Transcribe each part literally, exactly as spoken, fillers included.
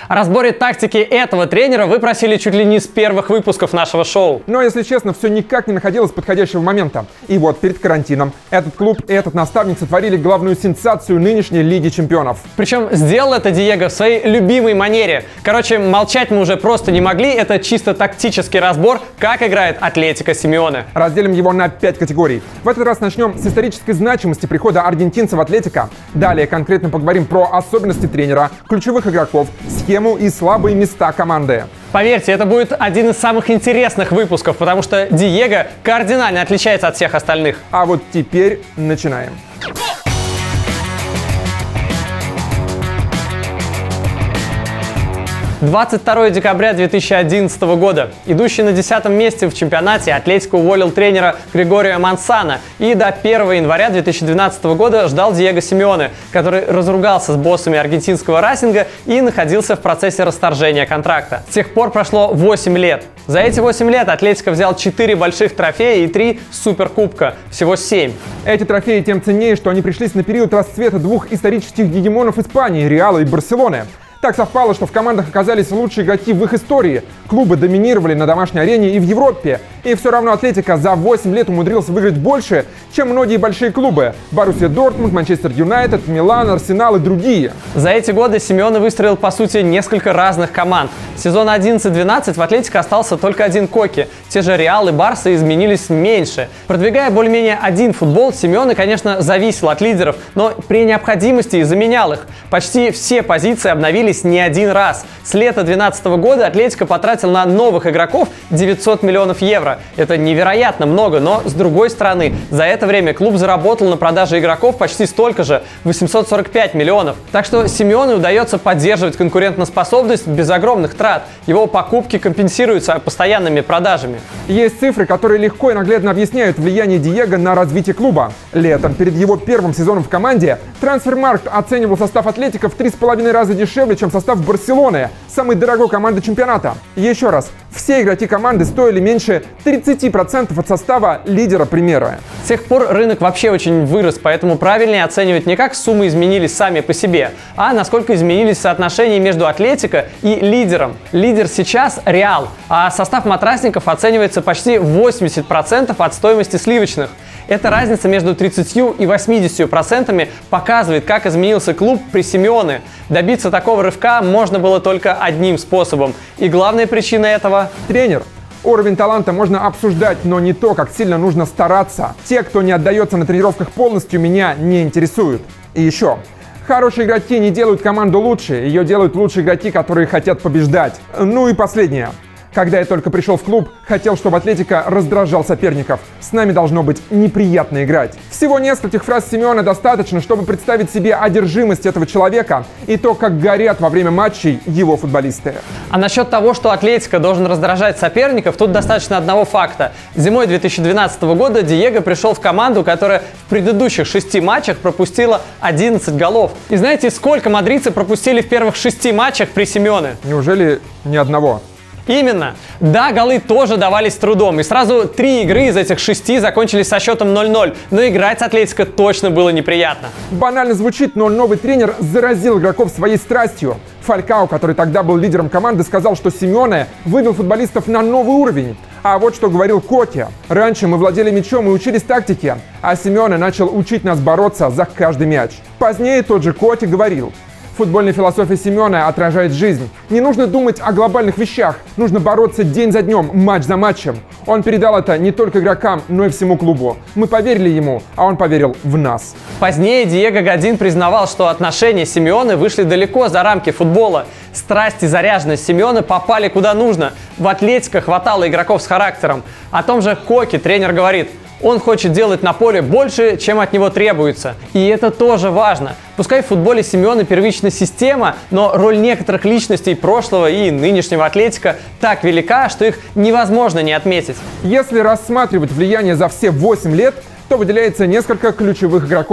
О разборе тактики этого тренера вы просили чуть ли не с первых выпусков нашего шоу. Но, если честно, все никак не находилось подходящего момента. И вот перед карантином этот клуб и этот наставник сотворили главную сенсацию нынешней Лиги Чемпионов. Причем сделал это Диего в своей любимой манере. Короче, молчать мы уже просто не могли. Это чисто тактический разбор, как играет Атлетико Симеоне. Разделим его на пять категорий. В этот раз начнем с исторической значимости прихода аргентинца в Атлетико. Далее конкретно поговорим про особенности тренера, ключевых игроков, схему и слабые места команды. Поверьте, это будет один из самых интересных выпусков, потому что Диего кардинально отличается от всех остальных. А вот теперь начинаем. двадцать второго декабря две тысячи одиннадцатого года. Идущий на десятом месте в чемпионате, Атлетико уволил тренера Григорио Мансана и до первого января две тысячи двенадцатого года ждал Диего Симеоне, который разругался с боссами аргентинского Расинга и находился в процессе расторжения контракта. С тех пор прошло восемь лет. За эти восемь лет Атлетико взял четыре больших трофея и три суперкубка. Всего семь. Эти трофеи тем ценнее, что они пришлись на период расцвета двух исторических гегемонов Испании – Реала и Барселоны. Так совпало, что в командах оказались лучшие игроки в их истории. Клубы доминировали на домашней арене и в Европе. И все равно Атлетико за восемь лет умудрился выиграть больше, чем многие большие клубы. Боруссия Дортмунд, Манчестер Юнайтед, Милан, Арсенал и другие. За эти годы Симеоне выстроил, по сути, несколько разных команд. Сезон одиннадцать-двенадцать в Атлетико остался только один Коки. Те же Реал и Барса изменились меньше. Продвигая более-менее один футбол, Симеоне, конечно, зависел от лидеров, но при необходимости и заменял их. Почти все позиции обновились не один раз. С лета две тысячи двенадцатого года Атлетико потратил на новых игроков девятьсот миллионов евро. Это невероятно много, но с другой стороны, за это время клуб заработал на продаже игроков почти столько же – восемьсот сорок пять миллионов. Так что Симеоне удается поддерживать конкурентоспособность без огромных трат. Его покупки компенсируются постоянными продажами. Есть цифры, которые легко и наглядно объясняют влияние Диего на развитие клуба. Летом, перед его первым сезоном в команде, Трансфермаркт оценивал состав Атлетико в три с половиной раза дешевле, чем состав Барселоны, самой дорогой команды чемпионата. Еще раз, все игроки команды стоили меньше тридцати процентов от состава лидера Примера. С тех пор рынок вообще очень вырос, поэтому правильнее оценивать не как суммы изменились сами по себе, а насколько изменились соотношения между Атлетико и лидером. Лидер сейчас Реал, а состав матрасников оценивается почти восемьдесят процентов от стоимости сливочных. Эта разница между тридцатью и восьмидесятью процентами показывает, как изменился клуб при Симеоне. Добиться такого рывка можно было только одним способом. И главная причина этого – тренер. Уровень таланта можно обсуждать, но не то, как сильно нужно стараться. Те, кто не отдается на тренировках полностью, меня не интересуют. И еще. Хорошие игроки не делают команду лучше, ее делают лучшие игроки, которые хотят побеждать. Ну и последнее. Когда я только пришел в клуб, хотел, чтобы Атлетико раздражал соперников. С нами должно быть неприятно играть. Всего нескольких фраз Симеоне достаточно, чтобы представить себе одержимость этого человека и то, как горят во время матчей его футболисты. А насчет того, что Атлетико должен раздражать соперников, тут достаточно одного факта. Зимой две тысячи двенадцатого года Диего пришел в команду, которая в предыдущих шести матчах пропустила одиннадцать голов. И знаете, сколько мадридцы пропустили в первых шести матчах при Симеоне? Неужели ни одного? Именно. Да, голы тоже давались с трудом, и сразу три игры из этих шести закончились со счетом ноль-ноль, но играть с Атлетико точно было неприятно. Банально звучит, но новый тренер заразил игроков своей страстью. Фалькао, который тогда был лидером команды, сказал, что Симеоне вывел футболистов на новый уровень. А вот что говорил Коти. Раньше мы владели мячом и учились тактике, а Симеоне начал учить нас бороться за каждый мяч. Позднее тот же Коти говорил: футбольная философия Симеоне отражает жизнь. Не нужно думать о глобальных вещах, нужно бороться день за днем, матч за матчем. Он передал это не только игрокам, но и всему клубу. Мы поверили ему, а он поверил в нас. Позднее Диего Годин признавал, что отношения Симеоне вышли далеко за рамки футбола. Страсть и заряженность Симеоне попали куда нужно. В Атлетико хватало игроков с характером. О том же Коки тренер говорит: он хочет делать на поле больше, чем от него требуется. И это тоже важно. Пускай в футболе Симеоне первичная система, но роль некоторых личностей прошлого и нынешнего Атлетико так велика, что их невозможно не отметить. Если рассматривать влияние за все восемь лет, то выделяется несколько ключевых игроков.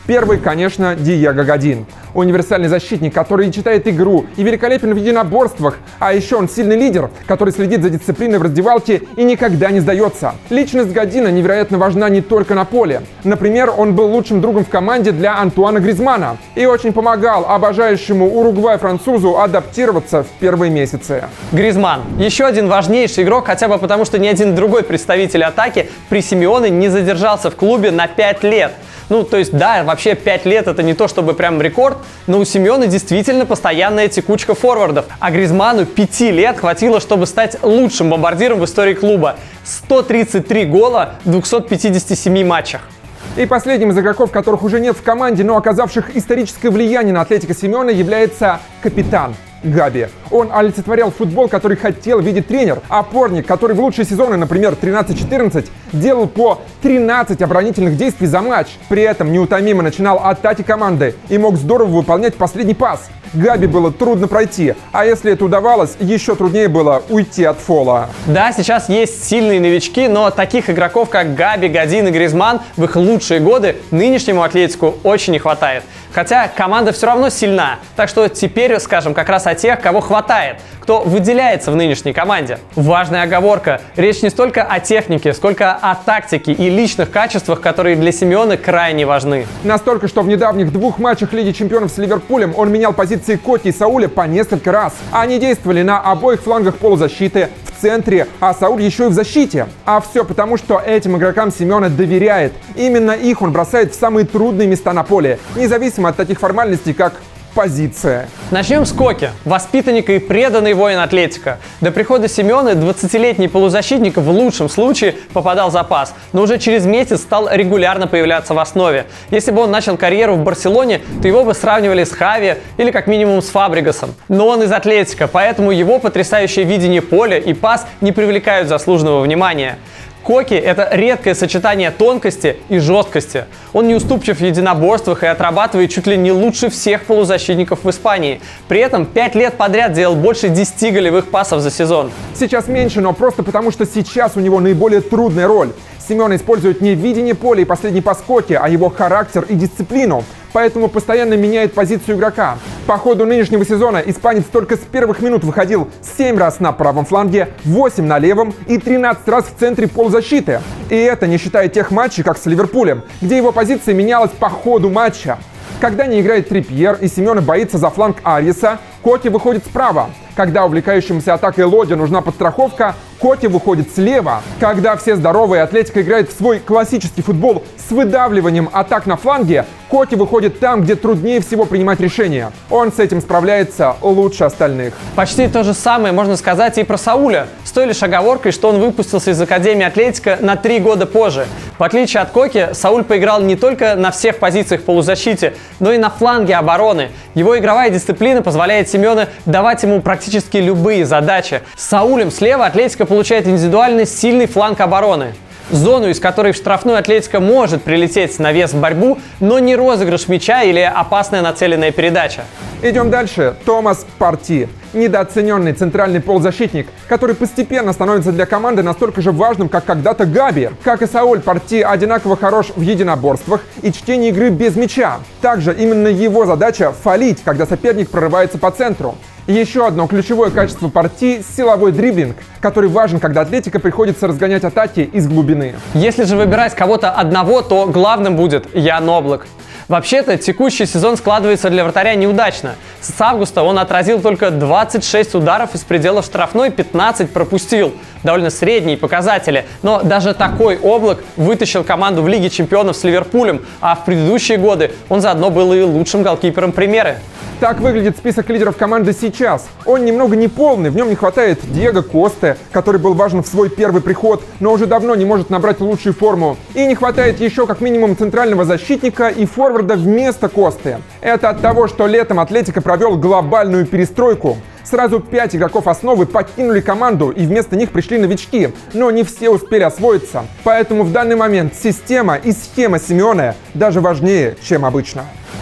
Первый, конечно, Диего Годин. Универсальный защитник, который и читает игру, и великолепен в единоборствах, а еще он сильный лидер, который следит за дисциплиной в раздевалке и никогда не сдается. Личность Година невероятно важна не только на поле. Например, он был лучшим другом в команде для Антуана Гризмана и очень помогал обожающему Уругвай-французу адаптироваться в первые месяцы. Гризман – еще один важнейший игрок, хотя бы потому, что ни один другой представитель атаки при Симеоне не задержался в клубе на пять лет. Ну, то есть, да, вообще пять лет это не то чтобы прям рекорд, но у Симеона действительно постоянная текучка форвардов. А Гризману пяти лет хватило, чтобы стать лучшим бомбардиром в истории клуба. сто тридцать три гола в двухстах пятидесяти семи матчах. И последним из игроков, которых уже нет в команде, но оказавших историческое влияние на Атлетико Симеона, является капитан Габи. Он олицетворял футбол, который хотел видеть тренер. Опорник, который в лучшие сезоны, например, тринадцать-четырнадцать, делал по тринадцать оборонительных действий за матч. При этом неутомимо начинал атаки команды и мог здорово выполнять последний пас. Габи было трудно пройти, а если это удавалось, еще труднее было уйти от фола. Да, сейчас есть сильные новички, но таких игроков, как Габи, Годин и Гризман, в их лучшие годы нынешнему Атлетику очень не хватает. Хотя команда все равно сильна, так что теперь скажем как раз о тех, кого хватает, кто выделяется в нынешней команде. Важная оговорка. Речь не столько о технике, сколько о тактике и личных качествах, которые для Симеона крайне важны. Настолько, что в недавних двух матчах Лиги Чемпионов с Ливерпулем он менял позиции Коти и Сауля по несколько раз. Они действовали на обоих флангах полузащиты, в центре, а Сауль еще и в защите. А все потому, что этим игрокам Симеона доверяет. Именно их он бросает в самые трудные места на поле, независимо от таких формальностей, как позиция. Начнем с Коки, воспитанника и преданный воин Атлетико. До прихода Симеона двадцатилетний полузащитник в лучшем случае попадал в запас, но уже через месяц стал регулярно появляться в основе. Если бы он начал карьеру в Барселоне, то его бы сравнивали с Хави или как минимум с Фабрегасом. Но он из Атлетико, поэтому его потрясающее видение поля и пас не привлекают заслуженного внимания. Коки – это редкое сочетание тонкости и жесткости. Он неуступчив в единоборствах и отрабатывает чуть ли не лучше всех полузащитников в Испании. При этом пять лет подряд делал больше десяти голевых пасов за сезон. Сейчас меньше, но просто потому, что сейчас у него наиболее трудная роль. Семен использует не видение поля и последний пас Коки, а его характер и дисциплину. Поэтому постоянно меняет позицию игрока. По ходу нынешнего сезона испанец только с первых минут выходил семь раз на правом фланге, восемь на левом и тринадцать раз в центре полузащиты. И это не считая тех матчей, как с Ливерпулем, где его позиция менялась по ходу матча. Когда не играет Трипьер и Симеона боится за фланг Ариеса, Коти выходит справа. Когда увлекающемуся атакой Лоди нужна подстраховка, Коти выходит слева. Когда все здоровы и Атлетико играет в свой классический футбол с выдавливанием атак на фланге, Коти выходит там, где труднее всего принимать решения. Он с этим справляется лучше остальных. Почти то же самое можно сказать и про Сауля, с той лишь оговоркой, что он выпустился из Академии Атлетико на три года позже. В отличие от Коки, Сауль поиграл не только на всех позициях в полузащите, но и на фланге обороны. Его игровая дисциплина позволяет Симеоне давать ему практически любые задачи. С Саулем слева Атлетико получает индивидуальный сильный фланг обороны. Зону, из которой в штрафную Атлетико может прилететь навес в борьбу, но не розыгрыш мяча или опасная нацеленная передача. Идем дальше. Томас Парти. Недооцененный центральный полузащитник, который постепенно становится для команды настолько же важным, как когда-то Габи. Как и Сауль, Парти одинаково хорош в единоборствах и чтении игры без мяча. Также именно его задача – фалить, когда соперник прорывается по центру. Еще одно ключевое качество Парти – силовой дриблинг, который важен, когда Атлетико приходится разгонять атаки из глубины. Если же выбирать кого-то одного, то главным будет Ян Облак. Вообще-то, текущий сезон складывается для вратаря неудачно. С августа он отразил только двадцать шесть ударов из пределов штрафной, пятнадцать пропустил. Довольно средние показатели. Но даже такой Облак вытащил команду в Лиге Чемпионов с Ливерпулем, а в предыдущие годы он заодно был и лучшим голкипером Примеры. Так выглядит список лидеров команды сейчас. Он немного неполный, в нем не хватает Диего Косте, который был важен в свой первый приход, но уже давно не может набрать лучшую форму. И не хватает еще как минимум центрального защитника и форварда вместо Косты. Это от того, что летом Атлетико провел глобальную перестройку. Сразу пять игроков основы покинули команду, и вместо них пришли новички, но не все успели освоиться. Поэтому в данный момент система и схема Симеона даже важнее, чем обычно.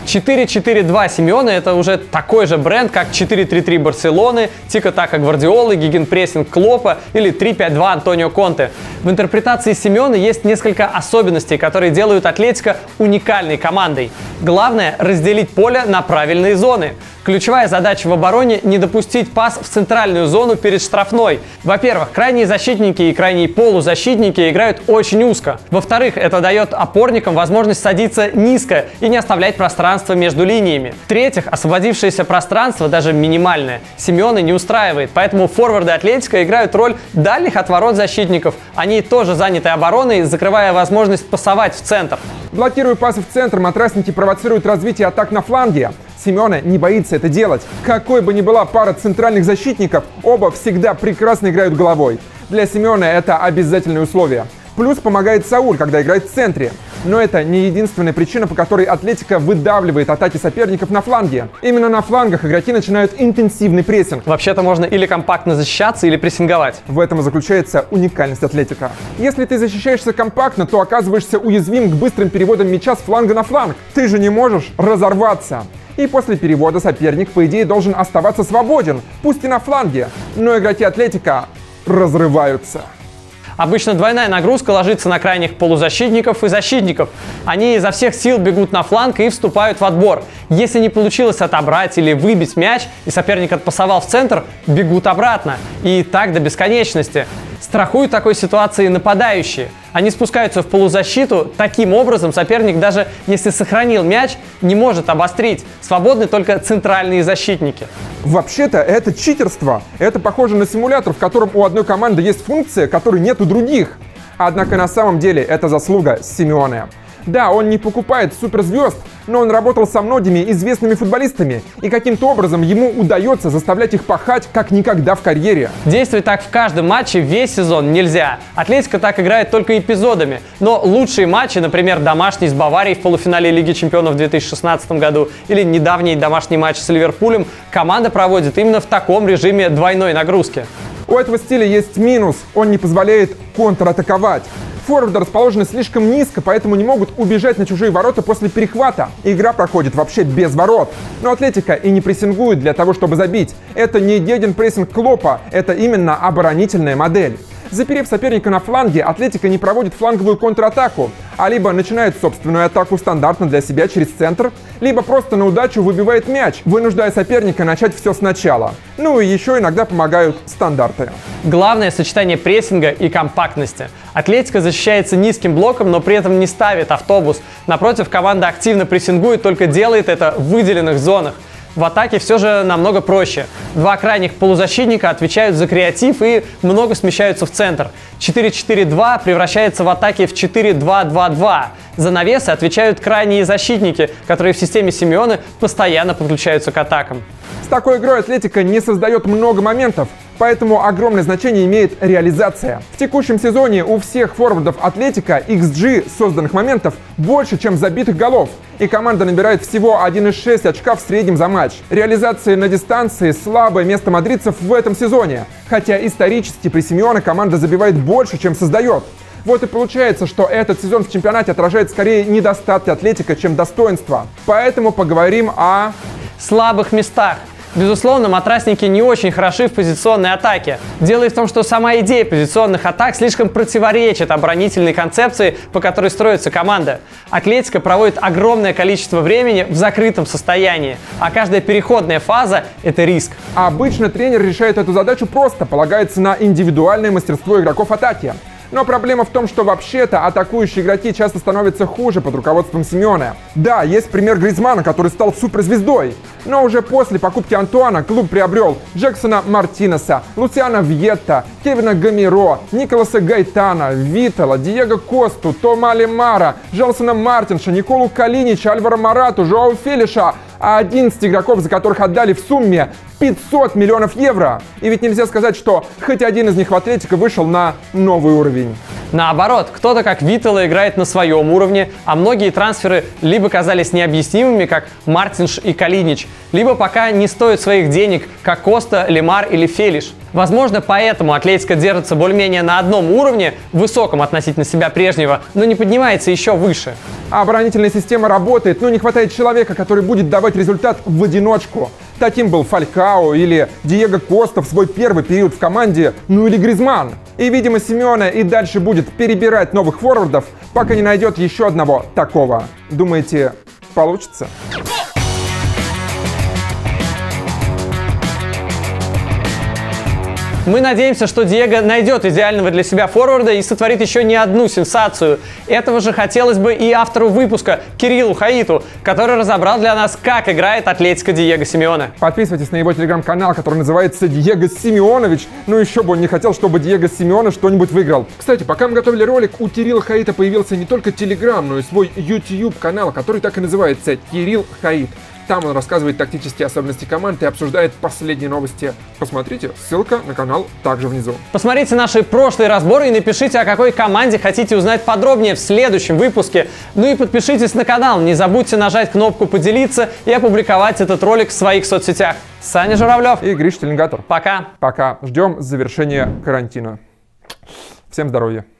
четыре четыре два Симеоне — это уже такой же бренд, как четыре три три Барселоны, Тика-така Гвардиолы, гигенпрессинг Клопа или три пять два Антонио Конте. В интерпретации Симеоне есть несколько особенностей, которые делают Атлетико уникальной командой. Главное — разделить поле на правильные зоны. Ключевая задача в обороне — не допустить пас в центральную зону перед штрафной. Во-первых, крайние защитники и крайние полузащитники играют очень узко. Во-вторых, это дает опорникам возможность садиться низко и не оставлять пространство между линиями. В-третьих, освободившееся пространство, даже минимальное, Симеоне не устраивает, поэтому форварды Атлетико играют роль дальних от ворот защитников. Они тоже заняты обороной, закрывая возможность пасовать в центр. Блокируя пасы в центр, матрасники провоцируют развитие атак на фланге. Симеоне не боится это делать. Какой бы ни была пара центральных защитников, оба всегда прекрасно играют головой. Для Симеоне это обязательное условие. Плюс помогает Сауль, когда играет в центре. Но это не единственная причина, по которой Атлетико выдавливает атаки соперников на фланге. Именно на флангах игроки начинают интенсивный прессинг. Вообще-то можно или компактно защищаться, или прессинговать. В этом и заключается уникальность Атлетико. Если ты защищаешься компактно, то оказываешься уязвим к быстрым переводам мяча с фланга на фланг. Ты же не можешь разорваться. И после перевода соперник, по идее, должен оставаться свободен, пусть и на фланге. Но игроки Атлетико разрываются. Обычно двойная нагрузка ложится на крайних полузащитников и защитников. Они изо всех сил бегут на фланг и вступают в отбор. Если не получилось отобрать или выбить мяч, и соперник отпасовал в центр, бегут обратно. И так до бесконечности. Страхуют такой ситуации нападающие. Они спускаются в полузащиту. Таким образом, соперник, даже если сохранил мяч, не может обострить. Свободны только центральные защитники. Вообще-то это читерство. Это похоже на симулятор, в котором у одной команды есть функция, которой нет у других. Однако на самом деле это заслуга Симеоне. Да, он не покупает суперзвезд, но он работал со многими известными футболистами, и каким-то образом ему удается заставлять их пахать как никогда в карьере. Действовать так в каждом матче весь сезон нельзя. Атлетико так играет только эпизодами. Но лучшие матчи, например, домашний с Баварией в полуфинале Лиги Чемпионов в две тысячи шестнадцатом году или недавний домашний матч с Ливерпулем, команда проводит именно в таком режиме двойной нагрузки. У этого стиля есть минус – он не позволяет контратаковать. Форварды расположены слишком низко, поэтому не могут убежать на чужие ворота после перехвата. Игра проходит вообще без ворот. Но Атлетико и не прессингует для того, чтобы забить. Это не гегенпрессинг Клопа, это именно оборонительная модель. Заперев соперника на фланге, Атлетико не проводит фланговую контратаку, а либо начинает собственную атаку стандартно для себя через центр, либо просто на удачу выбивает мяч, вынуждая соперника начать все сначала. Ну и еще иногда помогают стандарты. Главное — сочетание прессинга и компактности. Атлетико защищается низким блоком, но при этом не ставит автобус. Напротив, команда активно прессингует, только делает это в выделенных зонах. В атаке все же намного проще. Два крайних полузащитника отвечают за креатив и много смещаются в центр. четыре четыре два превращается в атаке в четыре два два два. За навесы отвечают крайние защитники, которые в системе Симеоне постоянно подключаются к атакам. С такой игрой Атлетико не создает много моментов, поэтому огромное значение имеет реализация. В текущем сезоне у всех форвардов Атлетико икс джи созданных моментов больше, чем забитых голов, и команда набирает всего один и шесть очка в среднем за матч. Реализация на дистанции — слабое место мадридцев в этом сезоне, хотя исторически при Симеоне команда забивает больше, чем создает. Вот и получается, что этот сезон в чемпионате отражает скорее недостатки Атлетико, чем достоинства. Поэтому поговорим о слабых местах. Безусловно, матрасники не очень хороши в позиционной атаке. Дело в том, что сама идея позиционных атак слишком противоречит оборонительной концепции, по которой строится команда. Атлетико проводит огромное количество времени в закрытом состоянии, а каждая переходная фаза — это риск. Обычно тренер решает эту задачу просто, полагается на индивидуальное мастерство игроков атаки. Но проблема в том, что вообще-то атакующие игроки часто становятся хуже под руководством Симеоне. Да, есть пример Гризмана, который стал суперзвездой. Но уже после покупки Антуана клуб приобрел Джексона Мартинеса, Лусиано Вьетта, Кевина Гамиро, Николаса Гайтана, Витала, Диего Косту, Тома Лемара, Желсона Мартинша, Николу Калинича, Альваро Морату, Жоау Фелиша, а одиннадцать игроков, за которых отдали в сумме пятьсот миллионов евро. И ведь нельзя сказать, что хоть один из них в Атлетико вышел на новый уровень. Наоборот, кто-то как Витала играет на своем уровне, а многие трансферы либо казались необъяснимыми, как Мартинш и Калинич, либо пока не стоят своих денег, как Коста, Лемар или Фелиш. Возможно, поэтому Атлетико держится более-менее на одном уровне, высоком относительно себя прежнего, но не поднимается еще выше. Оборонительная система работает, но не хватает человека, который будет давать результат в одиночку. Таким был Фалькао или Диего Коста в свой первый период в команде, ну или Гризманн. И, видимо, Симеоне и дальше будет перебирать новых форвардов, пока не найдет еще одного такого. Думаете, получится? Мы надеемся, что Диего найдет идеального для себя форварда и сотворит еще не одну сенсацию. Этого же хотелось бы и автору выпуска Кириллу Хаиту, который разобрал для нас, как играет Атлетико Диего Симеоне. Подписывайтесь на его телеграм-канал, который называется Диего Симеонович. Ну еще бы он не хотел, чтобы Диего Симеоне что-нибудь выиграл. Кстати, пока мы готовили ролик, у Кирилла Хаита появился не только телеграм, но и свой YouTube-канал, который так и называется Кирилл Хаит. Там он рассказывает тактические особенности команд и обсуждает последние новости. Посмотрите, ссылка на канал также внизу. Посмотрите наши прошлые разборы и напишите, о какой команде хотите узнать подробнее в следующем выпуске. Ну и подпишитесь на канал, не забудьте нажать кнопку «Поделиться» и опубликовать этот ролик в своих соцсетях. Саня Журавлев и Гриш Теленгатор. Пока. Пока. Ждем завершения карантина. Всем здоровья.